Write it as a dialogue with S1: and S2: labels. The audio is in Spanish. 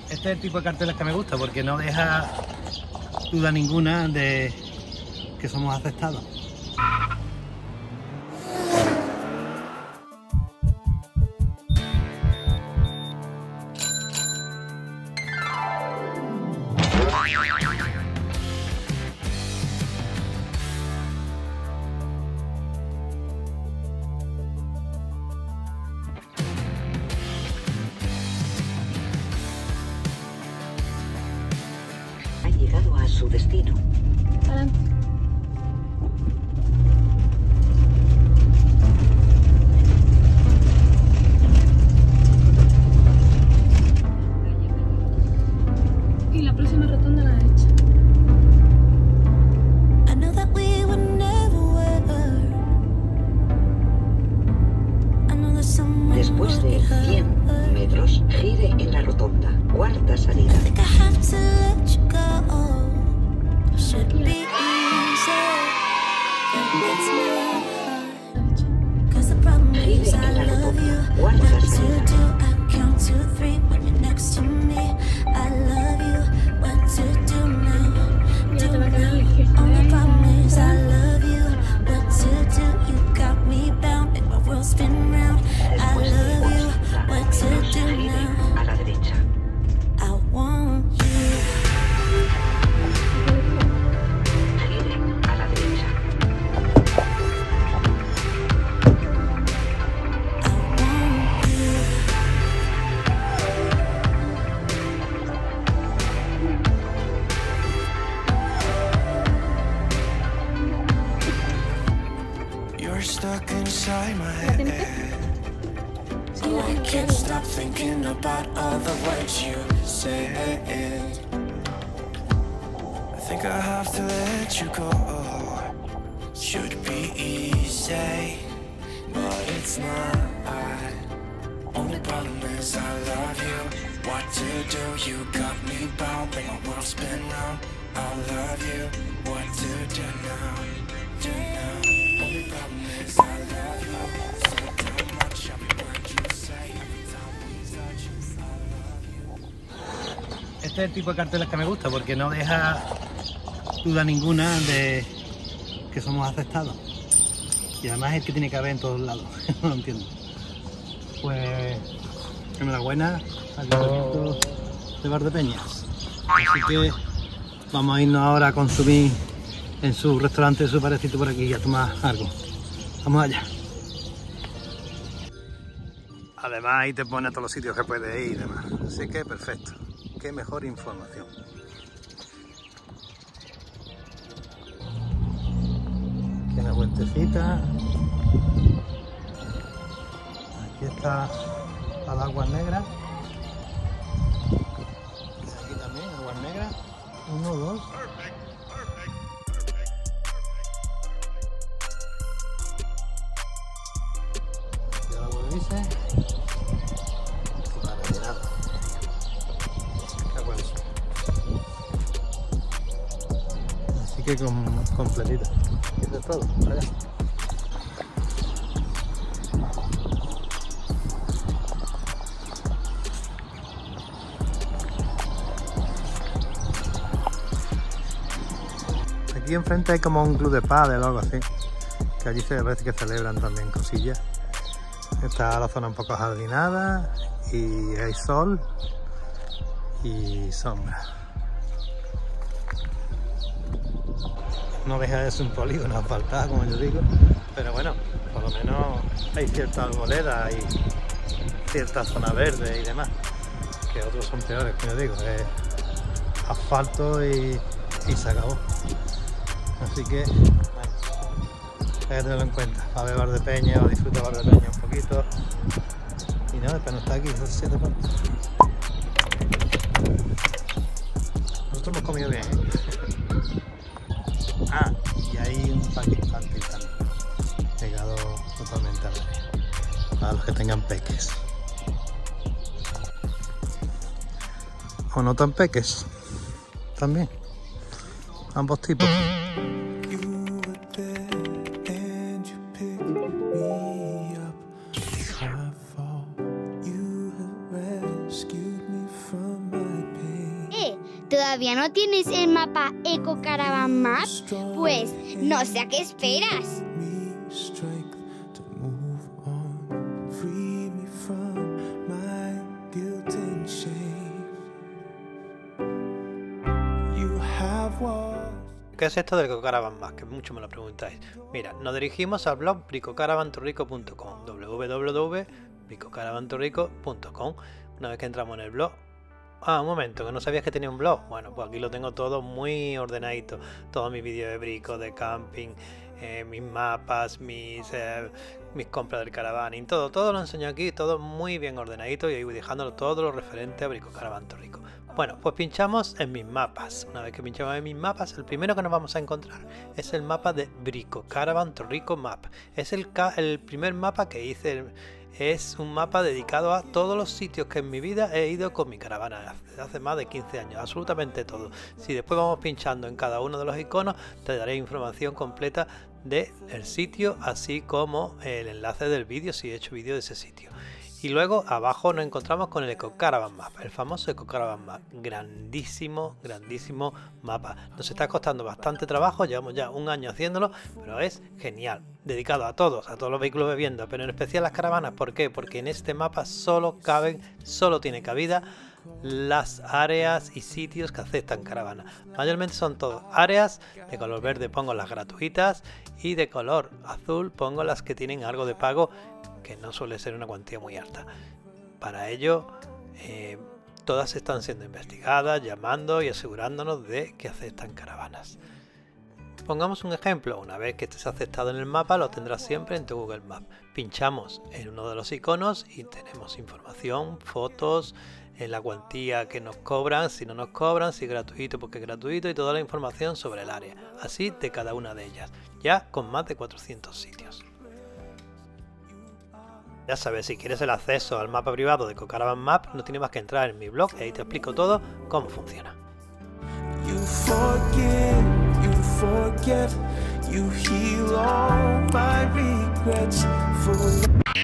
S1: Este es el tipo de carteles que me gusta porque no deja duda ninguna de que somos aceptados.
S2: Ha llegado a su destino.
S3: Adelante. Y la próxima rotonda a la derecha.
S2: Después de 100 metros, gire en la rotonda. Cuarta salida. Gire en la rotonda. Cuarta salida.
S3: Mira, te va a quedar a la izquierda.
S2: Después de 80 metros, gire a la derecha. Gire a la derecha.
S4: You're stuck inside my head. Oh, I can't stop thinking about all the words you said. I think I have to let you go. Should be easy, but it's not. Only problem is I love you. What to do? You got me bound, make my world spin round. I love you. What to do now? Do now. Only problem is I love you. So damn much every word you say, every time we touch. I love you.
S1: Este es el tipo de carteles que me gusta porque no deja duda ninguna de que somos aceptados. Y además es el que tiene que haber en todos lados. No lo entiendo. Pues enhorabuena al Ayuntamiento de Valdepeñas. Así que vamos a irnos ahora a consumir en su restaurante, su parecito por aquí y a tomar algo. Vamos allá. Además ahí te pone a todos los sitios que puedes ir y demás. Así que perfecto. Qué mejor información. Aquí una puentecita. Aquí está las aguas negras. Y aquí también aguas negras. 1, 2. Aquí el agua dice. Y para nada. Qué bueno. Así que completita. Eso es todo. Allá. Aquí enfrente hay como un club de pádel o algo así, que allí se parece que celebran también cosillas. Está la zona un poco jardinada y hay sol y sombra. No deja de ser un polígono asfaltado, como yo digo, pero bueno, por lo menos hay cierta arboleda y cierta zona verde y demás, que otros son peores, como yo digo, es asfalto y se acabó. Así que, bueno, hay que tenerlo en cuenta, para ver Valdepeñas o disfrutar Valdepeñas un poquito. Y no, después no está aquí, esas 7 partes. Nosotros hemos comido bien, ¿eh? Ah, y hay un parque infantil también, pegado totalmente al área, para los que tengan peques. O no tan peques, también, ambos tipos.
S4: You have rescued me from my
S5: ¿Todavía no tienes el mapa Eco Caravan Map? Pues no sé a qué esperas.
S1: ¿Qué es esto del Eco Caravan Map? Que mucho me lo preguntáis. Mira, nos dirigimos al blog bricocaravantorrico.com, www.bricocaravantorrico.com. Una vez que entramos en el blog, un momento, que no sabías que tenía un blog. Bueno, pues aquí lo tengo todo muy ordenadito, todos mis vídeos de brico, de camping, mis mapas, mis compras del caravaning, todo lo enseño aquí, todo muy bien ordenadito, y ahí voy dejándolo todo lo referente a Brico Caravan Torrico. Bueno, pues pinchamos en mis mapas. Una vez que pinchamos en mis mapas, el primero que nos vamos a encontrar es el mapa de Brico Caravan Torrico Map. Es el primer mapa que hice. Es un mapa dedicado a todos los sitios que en mi vida he ido con mi caravana desde hace más de 15 años, absolutamente todo. Si después vamos pinchando en cada uno de los iconos, te daré información completa del sitio, así como el enlace del vídeo si he hecho vídeo de ese sitio. Y luego abajo nos encontramos con el Eco Caravan Map, el famoso Eco Caravan Map. Grandísimo, grandísimo mapa. Nos está costando bastante trabajo, llevamos ya un año haciéndolo, pero es genial. Dedicado a todos los vehículos de vivienda, pero en especial las caravanas. ¿Por qué? Porque en este mapa solo tiene cabida las áreas y sitios que aceptan caravanas. Mayormente son todas áreas. De color verde pongo las gratuitas y de color azul pongo las que tienen algo de pago, que no suele ser una cuantía muy alta. Para ello, todas están siendo investigadas, llamando y asegurándonos de que aceptan caravanas. Pongamos un ejemplo. Una vez que estés aceptado en el mapa, lo tendrás siempre en tu Google Maps. Pinchamos en uno de los iconos y tenemos información, fotos, en la cuantía que nos cobran, si no nos cobran, si es gratuito porque es gratuito, y toda la información sobre el área, así de cada una de ellas, ya con más de 400 sitios. Ya sabes, si quieres el acceso al mapa privado de Eco Caravan Map, no tienes más que entrar en mi blog y ahí te explico todo cómo funciona.
S4: You forget, you heal all my regrets.